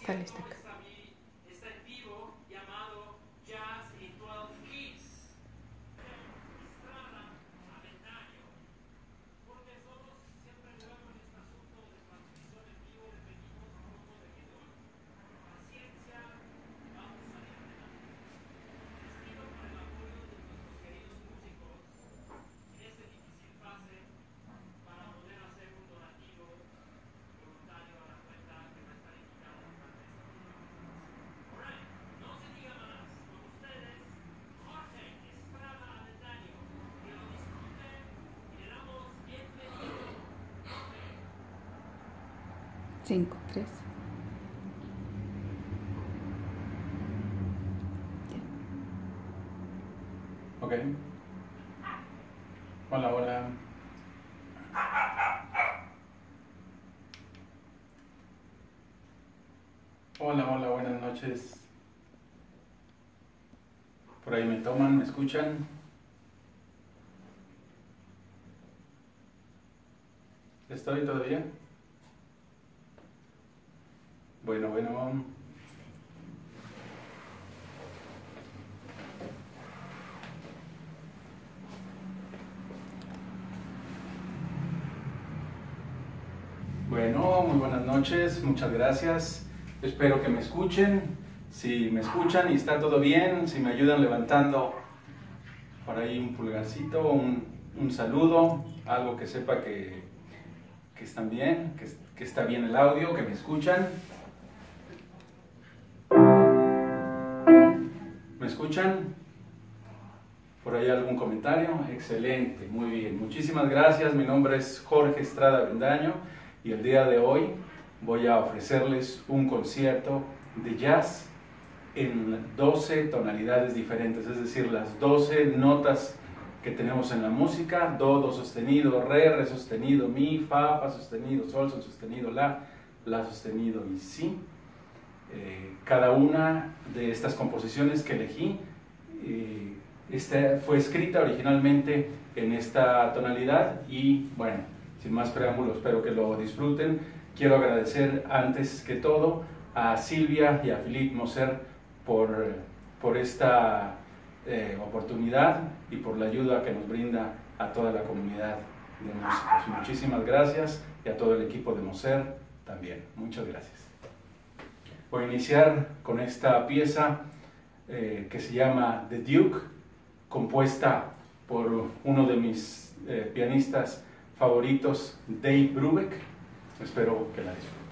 Está lista acá. Cinco, tres. Ok. Hola, hola. Hola, hola, buenas noches. Por ahí me toman, me escuchan. ¿Estoy todavía? Bueno, bueno. Bueno, muy buenas noches, muchas gracias. Espero que me escuchen. Si me escuchan y está todo bien, si me ayudan levantando por ahí un pulgarcito, un saludo, algo que sepa que están bien, que está bien el audio, que me escuchan. ¿Me escuchan? ¿Por ahí algún comentario? Excelente, muy bien. Muchísimas gracias. Mi nombre es Jorge Estrada Avendaño y el día de hoy voy a ofrecerles un concierto de jazz en 12 tonalidades diferentes, es decir, las 12 notas que tenemos en la música: do, do sostenido, re, re sostenido, mi, fa, fa sostenido, sol, sol sostenido, la sostenido y si. Cada una de estas composiciones que elegí fue escrita originalmente en esta tonalidad y bueno, sin más preámbulos, espero que lo disfruten. Quiero agradecer antes que todo a Silvia y a Philippe Moser por esta oportunidad y por la ayuda que nos brinda a toda la comunidad de músicos. Muchísimas gracias, y a todo el equipo de Moser también. Muchas gracias. Voy a iniciar con esta pieza que se llama The Duke, compuesta por uno de mis pianistas favoritos, Dave Brubeck. Espero que la disfruten.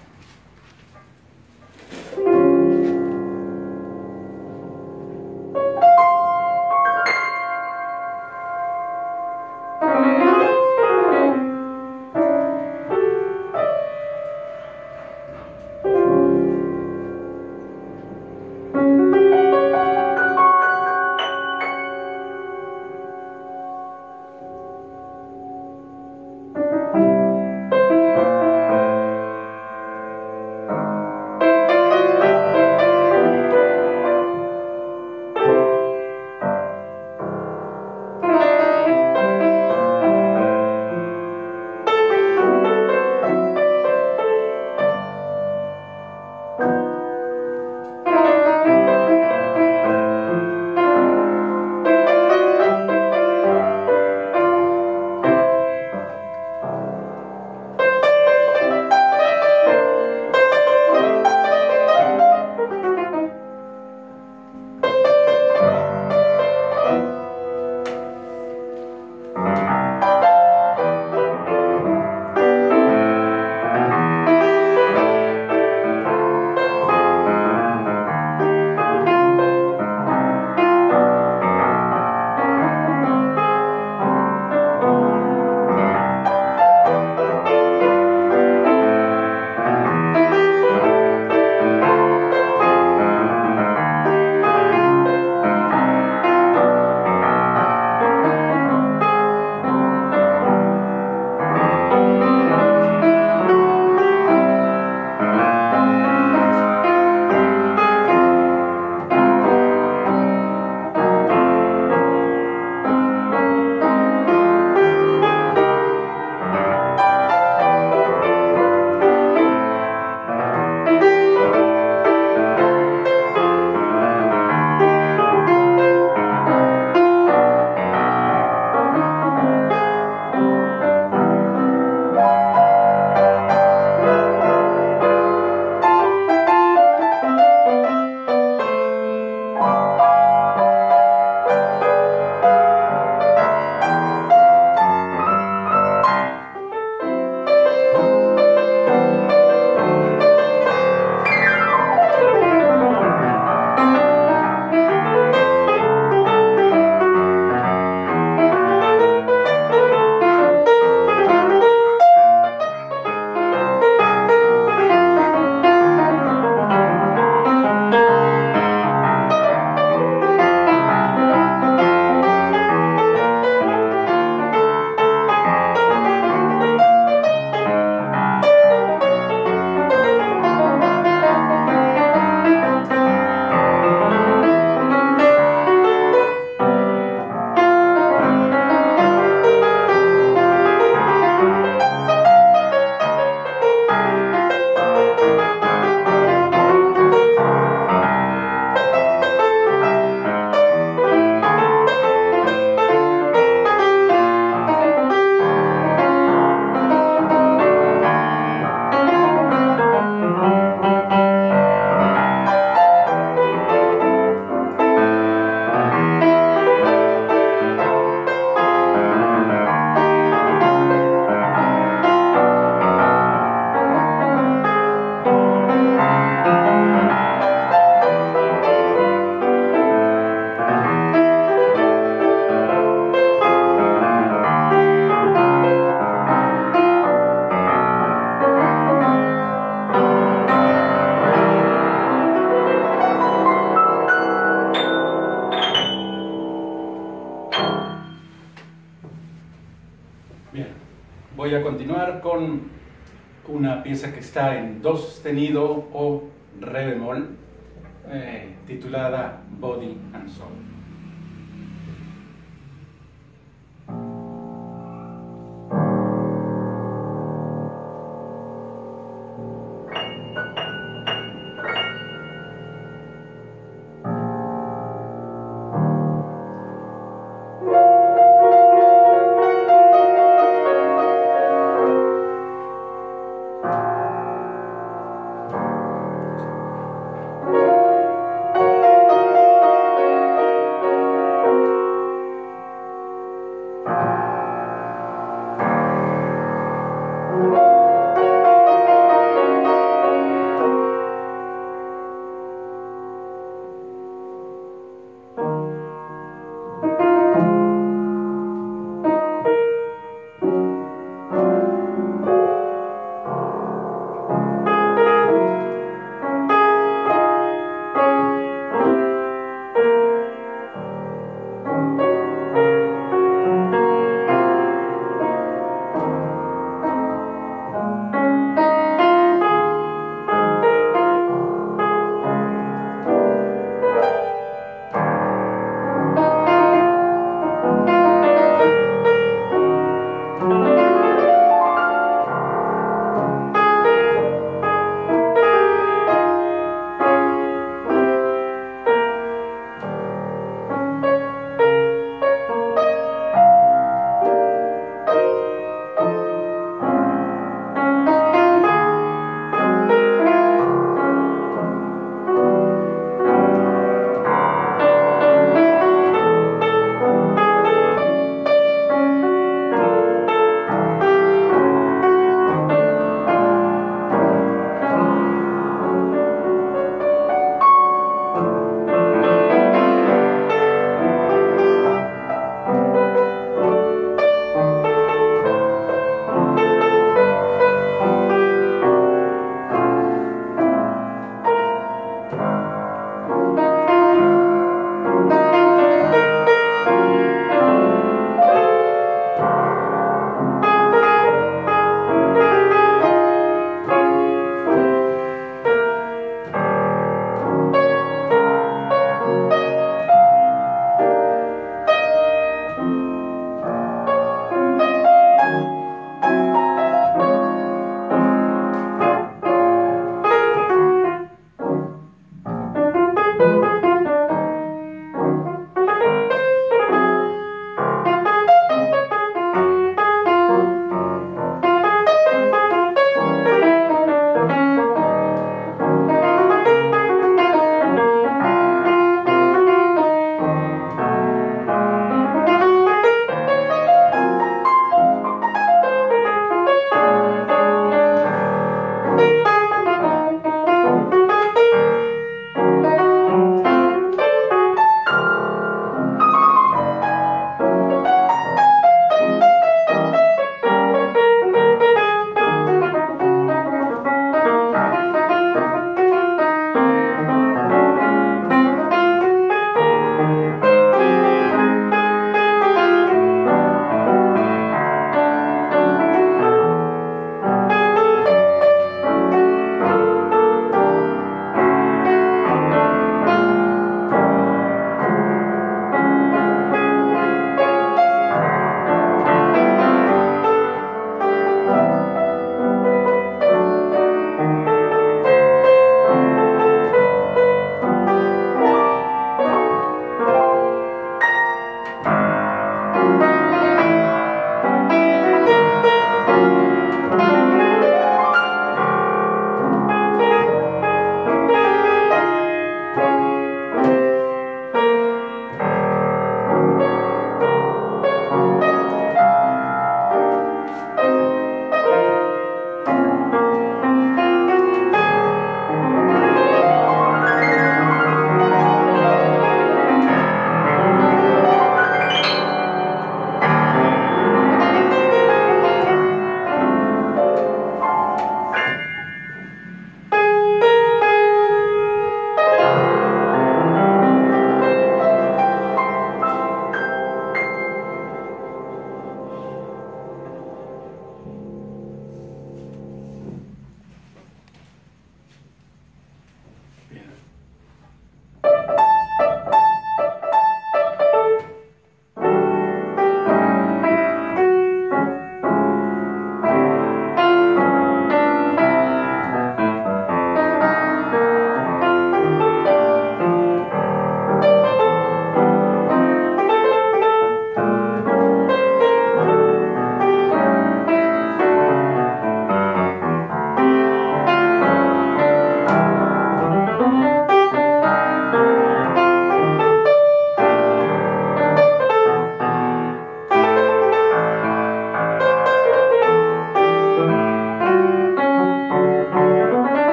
Bien, voy a continuar con una pieza que está en do sostenido o re bemol, titulada Body and Soul.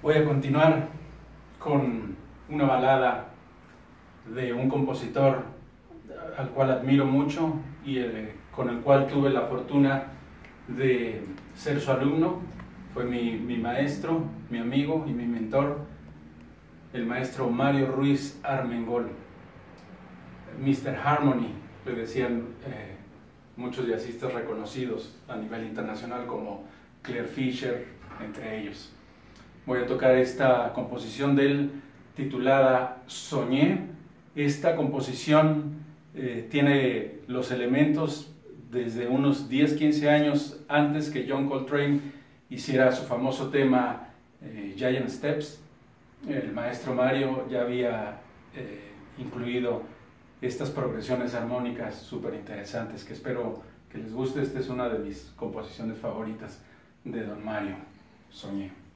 Voy a continuar con una balada de un compositor al cual admiro mucho y con el cual tuve la fortuna de ser su alumno. Fue mi maestro, mi amigo y mi mentor, el maestro Mario Ruiz Armengol. Mr. Harmony, le decían muchos jazzistas reconocidos a nivel internacional como Claire Fischer, entre ellos. Voy a tocar esta composición de él titulada Soñé. Esta composición tiene los elementos desde unos 10-15 años antes que John Coltrane hiciera su famoso tema Giant Steps. El maestro Mario ya había incluido estas progresiones armónicas súper interesantes que espero que les guste. Esta es una de mis composiciones favoritas de don Mario, Soñé.